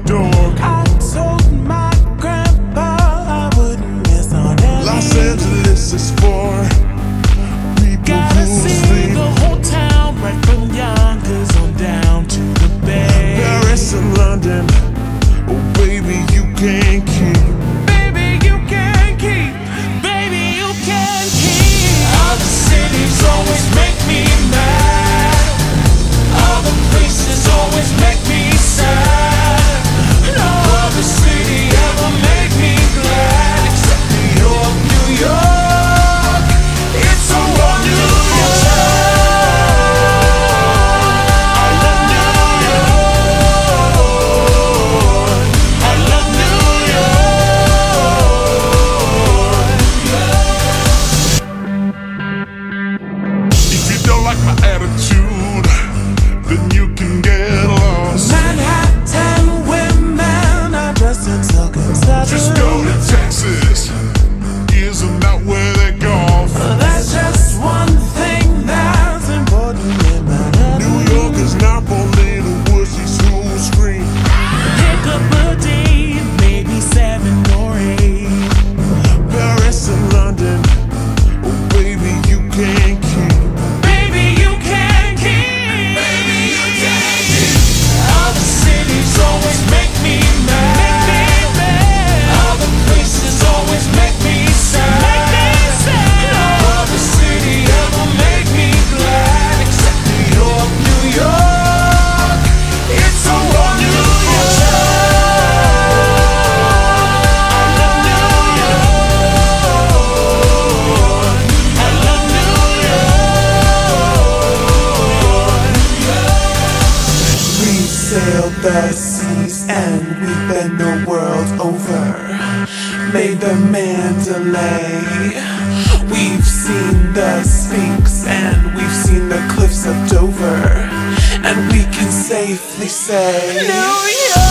dork. I told my grandpa I wouldn't miss on anything. Los Angeles is for people Gotta who see sleep. the whole town, right from Yonkers on down to the Bay. Paris and London, oh baby, you can't keep. Baby, you can keep. Baby, you can keep. Other cities always make me mad. Other places always make me sad. No other city ever made me glad except New York, New York. It's a wonderful town. I love New York. I love New York. If you don't like my attitude, then you can get lost. Manhattan women are dressed in silk and satin. Just go to Texas, isn't that where they golf? That's just one thing that's important in Manhattan. New York is not for little wussies who scream. Pick up a date, maybe 7 or 8. Paris and London, oh baby, you can't keep. Baby, you can keep. Baby, you can keep. Other cities always make me mad. Other places always make me sad. No other city ever made me glad except New York, New York. It's a wonderful town. I love New York. I love New York. We've sailed the seas and we've been the world over. Made the Mandalay. We've seen the Sphinx and we've seen the cliffs of Dover. And we can safely say New York.